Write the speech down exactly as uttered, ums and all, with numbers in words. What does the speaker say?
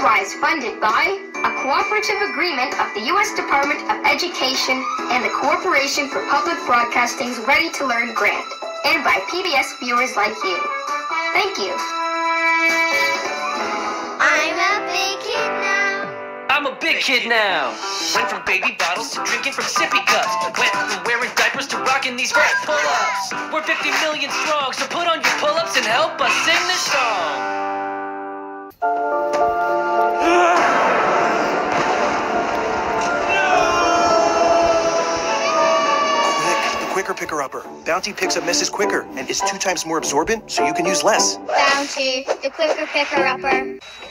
prize funded by a cooperative agreement of the U S Department of Education and the Corporation for Public Broadcasting's Ready to Learn grant, and by P B S viewers like you. Thank you. I'm a big kid now. I'm a big kid now. Went from baby bottles to drinking from sippy cups. Went from wearing diapers to rocking these fat pull-ups. We're fifty million strong, so put on your pull-ups and help us sing this song. Quicker picker-upper. Bounty picks up messes quicker and is two times more absorbent, so you can use less. Bounty, the quicker picker-upper.